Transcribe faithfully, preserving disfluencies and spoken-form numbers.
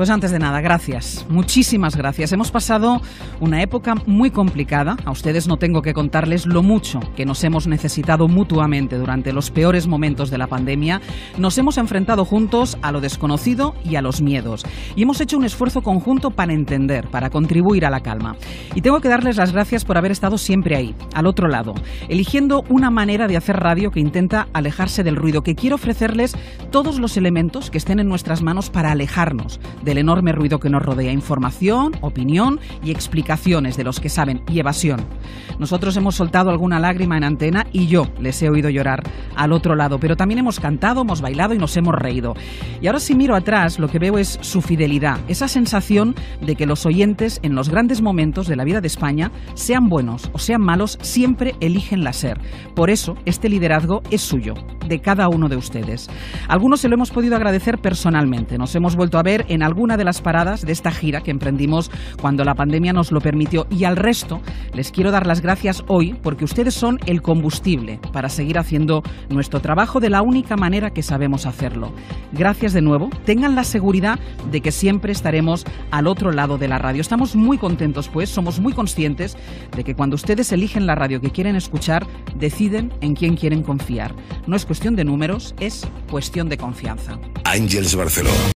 Pues antes de nada, gracias, muchísimas gracias. Hemos pasado una época muy complicada. A ustedes no tengo que contarles lo mucho que nos hemos necesitado mutuamente durante los peores momentos de la pandemia. Nos hemos enfrentado juntos a lo desconocido y a los miedos. Y hemos hecho un esfuerzo conjunto para entender, para contribuir a la calma. Y tengo que darles las gracias por haber estado siempre ahí, al otro lado, eligiendo una manera de hacer radio que intenta alejarse del ruido, que quiere ofrecerles todos los elementos que estén en nuestras manos para alejarnos del enorme ruido que nos rodea. Información, opinión y explicaciones de los que saben y evasión. Nosotros hemos soltado alguna lágrima en antena y yo les he oído llorar al otro lado, pero también hemos cantado, hemos bailado y nos hemos reído. Y ahora si miro atrás lo que veo es su fidelidad, esa sensación de que los oyentes en los grandes momentos de la vida de España, sean buenos o sean malos, siempre eligen la SER. Por eso este liderazgo es suyo, de cada uno de ustedes. Algunos se lo hemos podido agradecer personalmente. Nos hemos vuelto a ver en alguna de las paradas de esta gira que emprendimos cuando la pandemia nos lo permitió, y al resto les quiero dar las gracias hoy porque ustedes son el combustible para seguir haciendo nuestro trabajo de la única manera que sabemos hacerlo. Gracias de nuevo. Tengan la seguridad de que siempre estaremos al otro lado de la radio. Estamos muy contentos, pues somos muy conscientes de que cuando ustedes eligen la radio que quieren escuchar, deciden en quién quieren confiar. No es cuestión de números, es cuestión de confianza. Àngels Barceló.